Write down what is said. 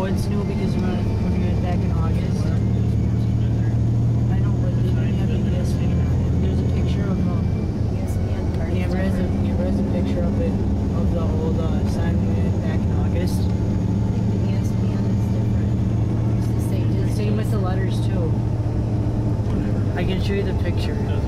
it's new because when we went back in August. I know, but they didn't have the ESPN on it. There's a picture of ESPN card. Amber has a picture of it, of the old sign we went back in August. I think the ESPN is different. It's the same. Same with the letters too. I can show you the picture.